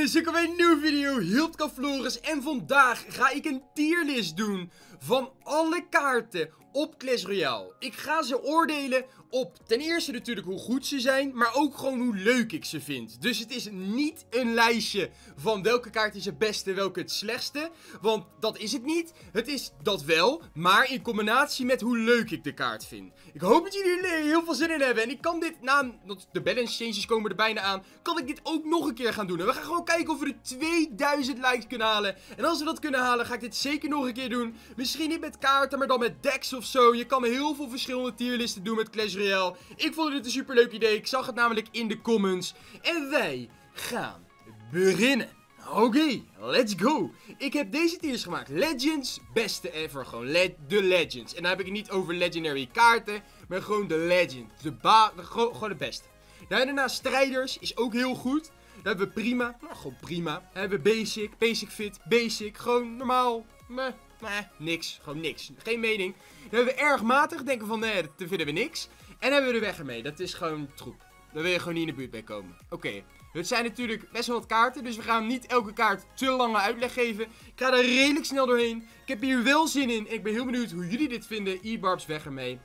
jongens, welkom bij een nieuwe video, Hildka Floris. En vandaag ga ik een tierlist doen van alle kaarten op Clash Royale. Ik ga ze oordelen op ten eerste natuurlijk hoe goed ze zijn, maar ook gewoon hoe leuk ik ze vind. Dus het is niet een lijstje van welke kaart is het beste, welke het slechtste. Want dat is het niet. Het is dat wel, maar in combinatie met hoe leuk ik de kaart vind. Ik hoop dat jullie er heel veel zin in hebben. En ik kan dit, de balance changes komen er bijna aan, kan ik dit ook nog een keer gaan doen. En we gaan gewoon kijken of we de 2000 likes kunnen halen. En als we dat kunnen halen, ga ik dit zeker nog een keer doen. Misschien niet met kaarten, maar dan met decks of zo. Je kan heel veel verschillende tierlisten doen met Clash Royale. Ik vond het een superleuk idee. Ik zag het namelijk in de comments. En wij gaan beginnen. Oké, let's go. Ik heb deze tiers gemaakt. Legends, beste ever. Gewoon de Legends. En dan heb ik het niet over legendary kaarten, maar gewoon de Legend. Gewoon de beste. Daarna strijders is ook heel goed. Dan hebben we prima. Nou, gewoon prima. Dan hebben we basic, basic fit, basic. Gewoon normaal. Niks. Gewoon niks. Geen mening. Dan hebben we erg matig. Denken van, nee, dat vinden we niks. En dan hebben we de weg ermee. Dat is gewoon troep. Daar wil je gewoon niet in de buurt bij komen. Oké. Het zijn natuurlijk best wel wat kaarten. Dus we gaan niet elke kaart te lange uitleg geven. Ik ga er redelijk snel doorheen. Ik heb hier wel zin in. Ik ben heel benieuwd hoe jullie dit vinden. E-Barbs, weg ermee.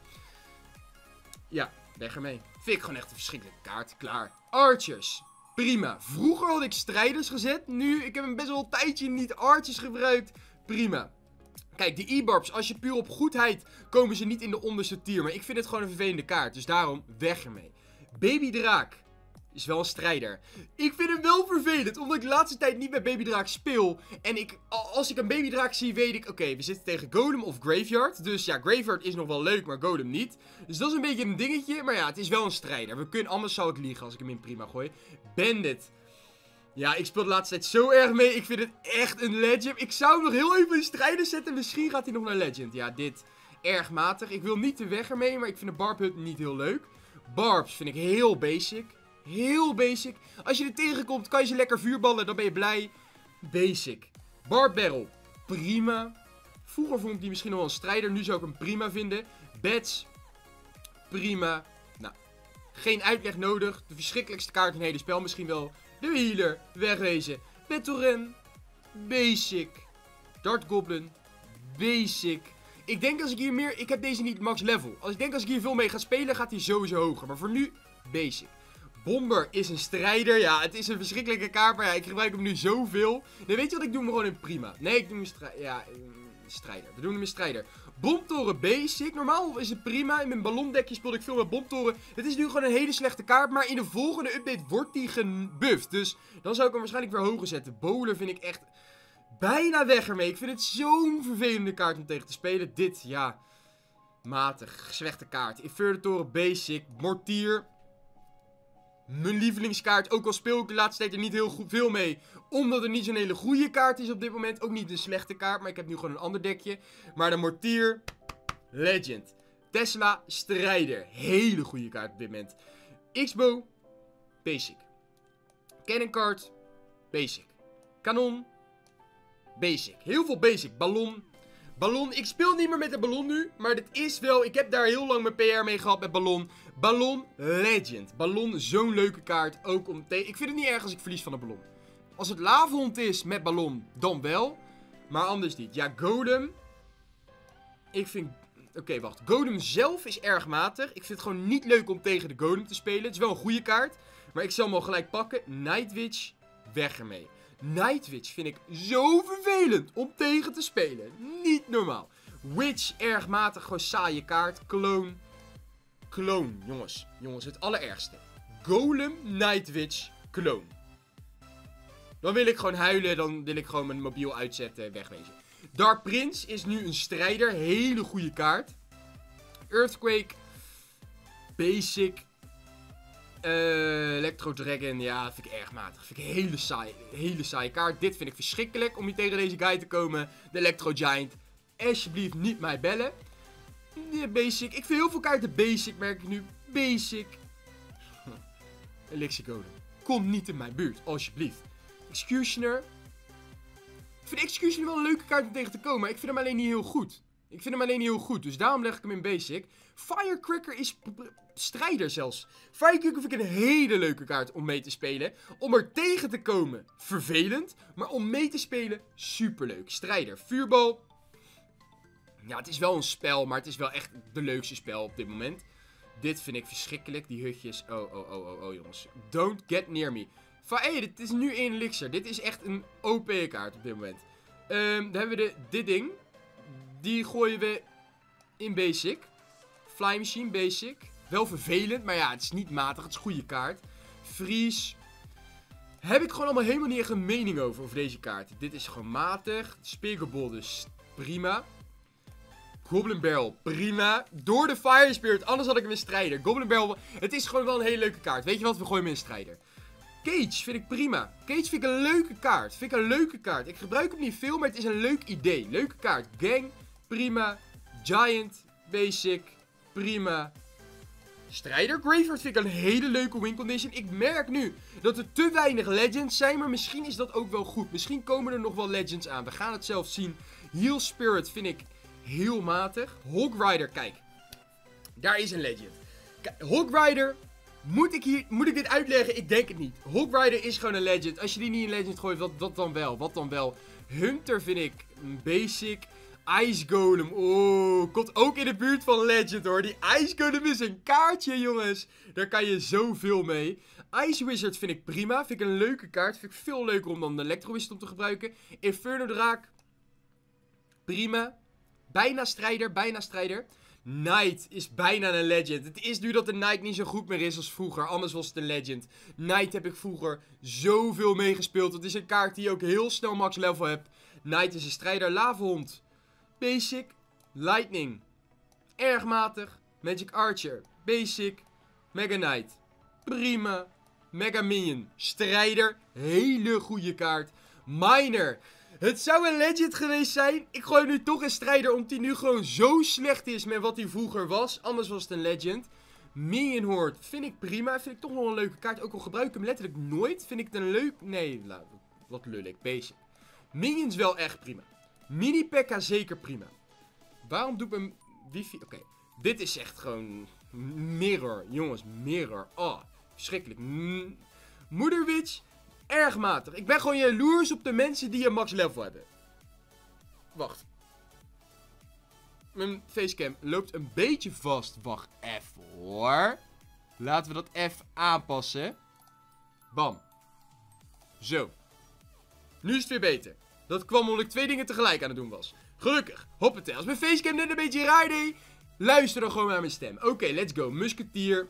Ja, weg ermee. Vind ik gewoon echt een verschrikkelijke kaart. Klaar. Archers. Prima. Vroeger had ik strijders gezet. Nu, ik heb een best wel een tijdje niet archers gebruikt. Prima. Kijk, de E-Barbs, als je puur op goedheid, komen ze niet in de onderste tier. Maar ik vind het gewoon een vervelende kaart. Dus daarom, weg ermee. Baby Draak. Is wel een strijder. Ik vind hem wel vervelend, omdat ik de laatste tijd niet met Baby Draak speel. En als ik een Baby Draak zie, weet ik, oké, we zitten tegen Golem of Graveyard. Dus ja, Graveyard is nog wel leuk, maar Golem niet. Dus dat is een beetje een dingetje, maar ja, het is wel een strijder. Anders zou ik liegen als ik hem in prima gooi. Bandit. Ja, ik speel de laatste tijd zo erg mee. Ik vind het echt een legend. Ik zou hem nog heel even in strijder zetten. Misschien gaat hij nog naar legend. Ja, dit erg matig. Ik wil niet de weg ermee, maar ik vind de Barb Hut niet heel leuk. Barbs vind ik heel basic. Heel basic. Als je er tegenkomt, kan je ze lekker vuurballen. Dan ben je blij. Basic. Barb Barrel. Prima. Vroeger vond ik die misschien nog wel een strijder. Nu zou ik hem prima vinden. Bats. Prima. Nou. Geen uitleg nodig. De verschrikkelijkste kaart in het hele spel misschien wel. De healer. Wegwezen. Battle Basic. Dart Goblin. Basic. Ik denk als ik hier meer... Ik heb deze niet max level. Als ik hier veel mee ga spelen, gaat hij sowieso hoger. Maar voor nu, basic. Bomber is een strijder. Ja, het is een verschrikkelijke kaart. Maar ja, ik gebruik hem nu zoveel. Nee, weet je wat? Ik doe hem gewoon in prima. Nee, ik doe hem strijder. We doen hem in strijder. Bomtoren basic. Normaal is het prima. In mijn ballondekje speelde ik veel met bomtoren. Het is nu gewoon een hele slechte kaart. Maar in de volgende update wordt die gebufft. Dus dan zou ik hem waarschijnlijk weer hoger zetten. Bowler vind ik echt bijna weg ermee. Ik vind het zo'n vervelende kaart om tegen te spelen. Dit, ja. Matig. Slechte kaart. Infernotoren basic. Mortier. Mijn lievelingskaart, ook al speel ik de laatste tijd er niet heel veel mee. Omdat het niet zo'n hele goede kaart is op dit moment. Ook niet een slechte kaart, maar ik heb nu gewoon een ander dekje. Maar de Mortier, legend. Tesla, strijder. Hele goede kaart op dit moment. X-Bow, basic. Cannon card, basic. Kanon, basic. Heel veel basic. Ballon. Ballon, ik speel niet meer met de ballon nu, maar dit is wel, ik heb daar heel lang mijn PR mee gehad met ballon. Ballon, legend. Ballon, zo'n leuke kaart, ook om te... Ik vind het niet erg als ik verlies van een ballon. Als het lavahond is met ballon, dan wel, maar anders niet. Ja, Golem. Ik vind... Oké, wacht. Golem zelf is erg matig. Ik vind het gewoon niet leuk om tegen de Golem te spelen. Het is wel een goede kaart, maar ik zal hem al gelijk pakken. Nightwitch, weg ermee. Nightwitch vind ik zo vervelend om tegen te spelen. Niet normaal. Witch, erg matig, gewoon saaie kaart. Clone. Clone, jongens. Jongens, het allerergste. Golem, Nightwitch, Clone. Dan wil ik gewoon huilen, dan wil ik gewoon mijn mobiel uitzetten, wegwezen. Dark Prince is nu een strijder, hele goede kaart. Earthquake. Basic. Electro Dragon, ja, dat vind ik erg matig. Dat vind ik een hele saaie kaart. Dit vind ik verschrikkelijk om niet tegen deze guy te komen. De Electro Giant. Alsjeblieft niet mij bellen. De basic. Ik vind heel veel kaarten basic, merk ik nu. Basic. Elixir Golem. Kom niet in mijn buurt, alsjeblieft. Executioner. Ik vind Executioner wel een leuke kaart om tegen te komen, maar ik vind hem alleen niet heel goed. Ik vind hem alleen niet heel goed, dus daarom leg ik hem in basic. Firecracker is strijder zelfs. Firecracker vind ik een hele leuke kaart om mee te spelen. Om er tegen te komen, vervelend. Maar om mee te spelen, superleuk. Strijder, vuurbal. Ja, het is wel een spel, maar het is wel echt de leukste spel op dit moment. Dit vind ik verschrikkelijk, die hutjes. Oh, jongens. Don't get near me. Hey, dit is nu 1 elixir. Dit is echt een OP-kaart op dit moment. Dan hebben we dit ding. Die gooien we in basic. Fly Machine, basic. Wel vervelend, maar ja, het is niet matig. Het is een goede kaart. Freeze. Heb ik gewoon allemaal helemaal niet echt een mening over deze kaart. Dit is gewoon matig. Speakerball dus prima. Goblin Barrel, prima. Door de Fire Spirit, anders had ik hem in strijder. Goblin Barrel, het is gewoon wel een hele leuke kaart. Weet je wat, we gooien hem in strijder. Cage vind ik prima. Cage vind ik een leuke kaart. Ik gebruik hem niet veel, maar het is een leuk idee. Leuke kaart. Gang, prima. Giant, basic, prima. Strijder Graveyard vind ik een hele leuke win condition. Ik merk nu dat er te weinig legends zijn, maar misschien is dat ook wel goed. Misschien komen er nog wel legends aan. We gaan het zelf zien. Heal Spirit vind ik heel matig. Hog Rider, kijk. Daar is een legend. Hog Rider, moet ik dit uitleggen? Ik denk het niet. Hog Rider is gewoon een legend. Als je die niet in legend gooit, wat dan wel? Wat dan wel? Hunter vind ik basic. Ice Golem, oh, komt ook in de buurt van legend hoor. Die Ice Golem is een kaartje jongens. Daar kan je zoveel mee. Ice Wizard vind ik prima. Vind ik een leuke kaart. Vind ik veel leuker om dan de Electro Wizard op te gebruiken. Inferno Draak, prima. Bijna strijder. Knight is bijna een legend. Het is nu dat de Knight niet zo goed meer is als vroeger. Anders was het een legend. Knight heb ik vroeger zoveel meegespeeld. Het is een kaart die je ook heel snel max level hebt. Knight is een strijder. Lavahond, basic. Lightning, erg matig. Magic Archer, basic. Mega Knight, prima. Mega Minion, strijder. Hele goede kaart. Miner, het zou een legend geweest zijn. Ik gooi hem nu toch in strijder, omdat hij nu gewoon zo slecht is met wat hij vroeger was. Anders was het een legend. Minion Horde vind ik prima. Vind ik toch wel een leuke kaart. Ook al gebruik ik hem letterlijk nooit. Vind ik het een leuk... Nee, wat lullig. Basic. Minions wel echt prima. Mini P.E.K.K.A. zeker prima. Waarom doe ik hem wifi? Oké. Dit is echt gewoon... Mirror. Jongens, mirror. Oh, verschrikkelijk. Moederwitch. Erg matig. Ik ben gewoon jaloers op de mensen die een max level hebben. Wacht. Mijn facecam loopt een beetje vast. Wacht even hoor. Laten we dat even aanpassen. Bam. Zo. Nu is het weer beter. Dat kwam omdat ik 2 dingen tegelijk aan het doen was. Gelukkig. Hoppatee. Als mijn facecam net een beetje raar deed, luister dan gewoon naar mijn stem. Oké, let's go. Musketeer.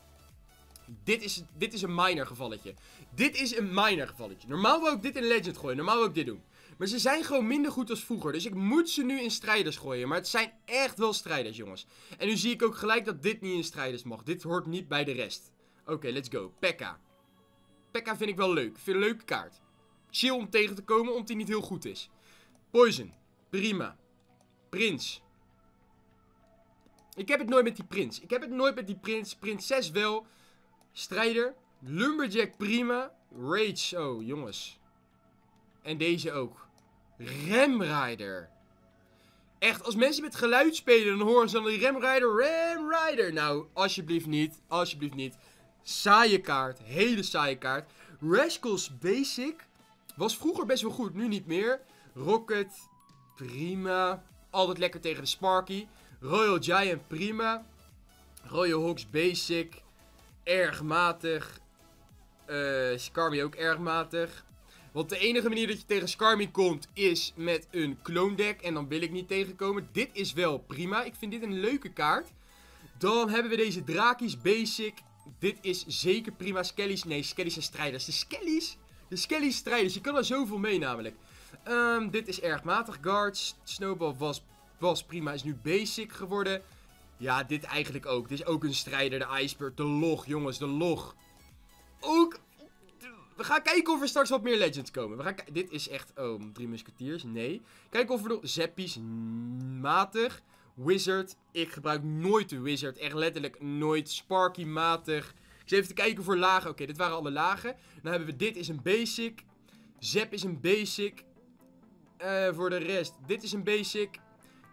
Dit is een minor gevalletje. Normaal wou ik dit in Legend gooien. Normaal wou ik dit doen. Maar ze zijn gewoon minder goed als vroeger. Dus ik moet ze nu in strijders gooien. Maar het zijn echt wel strijders, jongens. En nu zie ik ook gelijk dat dit niet in strijders mag. Dit hoort niet bij de rest. Oké, let's go. P.E.K.K.A. P.E.K.K.A. vind ik wel leuk. Vind een leuke kaart. Chill om tegen te komen, omdat hij niet heel goed is. Poison. Prima. Prins. Ik heb het nooit met die prins. Prinses wel. Strijder. Lumberjack prima. Rage. Oh, jongens. En deze ook. Remrider. Echt, als mensen met geluid spelen, dan horen ze dan die Remrider. Nou, alsjeblieft niet. Saaie kaart. Hele saaie kaart. Rascals Basic. Was vroeger best wel goed. Nu niet meer. Rocket. Prima. Altijd lekker tegen de Sparky. Royal Giant prima. Royal Hawks Basic. Erg matig. Skarmy ook erg matig. Want de enige manier dat je tegen Skarmy komt is met een clone deck. En dan wil ik niet tegenkomen. Dit is wel prima. Ik vind dit een leuke kaart. Dan hebben we deze Drakies Basic. Dit is zeker prima. Skellies. Nee, Skellies zijn strijders. De Skellies strijders. Je kan er zoveel mee namelijk. Dit is erg matig. Guards. Snowball was prima. Is nu basic geworden. Ja, dit eigenlijk ook. Dit is ook een strijder. De Iceberg. De log, jongens. De log. Ook... We gaan kijken of er straks wat meer legends komen. Dit is echt... Oh, 3 musketiers. Nee. Kijken of er nog... Zappies. Matig. Wizard. Ik gebruik nooit de Wizard. Echt letterlijk nooit. Sparky matig. Ik zit even te kijken voor lagen. Oké, dit waren alle lagen. Dan hebben we dit is een basic. Zap is een basic. Voor de rest. Dit is een basic. Dan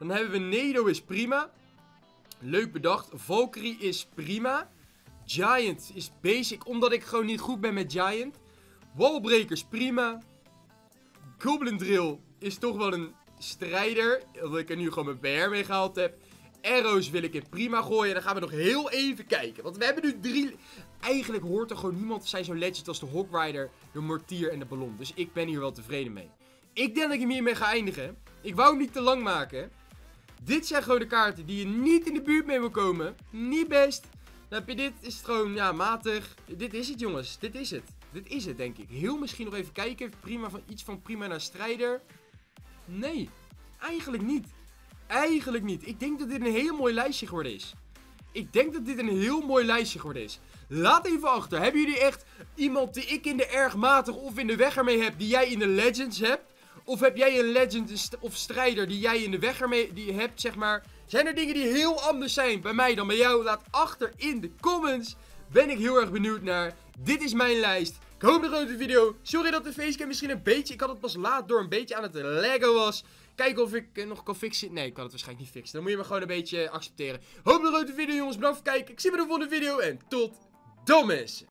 Dan hebben we Nedo is prima. Leuk bedacht. Valkyrie is prima. Giant is basic, omdat ik gewoon niet goed ben met Giant. Wallbreakers prima. Goblin Drill is toch wel een strijder, omdat ik er nu gewoon mijn BR mee gehaald heb. Arrows wil ik in prima gooien. Dan gaan we nog heel even kijken. Want we hebben nu 3... Eigenlijk hoort er gewoon niemand te zijn zo legend als de Hog Rider, de Mortier en de Ballon. Dus ik ben hier wel tevreden mee. Ik denk dat ik hem hiermee ga eindigen. Ik wou hem niet te lang maken. Dit zijn gewoon de kaarten die je niet in de buurt mee wil komen. Niet best. Dan heb je dit, is het gewoon, ja, matig. Dit is het, jongens. Dit is het. Dit is het, denk ik. Heel misschien nog even kijken. Prima van, iets van prima naar strijder. Nee. Eigenlijk niet. Eigenlijk niet. Ik denk dat dit een heel mooi lijstje geworden is. Ik denk dat dit een heel mooi lijstje geworden is. Laat even achter. Hebben jullie echt iemand die ik in de erg matig of in de weg ermee heb, die jij in de Legends hebt? Of heb jij een legend of strijder die jij in de weg ermee hebt, zeg maar? Zijn er dingen die heel anders zijn bij mij dan bij jou? Laat achter in de comments. Ben ik heel erg benieuwd naar. Dit is mijn lijst. Ik hoop nog een video. Sorry dat de facecam misschien een beetje... Ik had het pas laat door een beetje aan het laggen was. Kijken of ik nog kan fixen. Nee, ik kan het waarschijnlijk niet fixen. Dan moet je me gewoon een beetje accepteren. Hoop nog een video, jongens. Bedankt voor het kijken. Ik zie je bij de volgende video. En tot dan, mensen.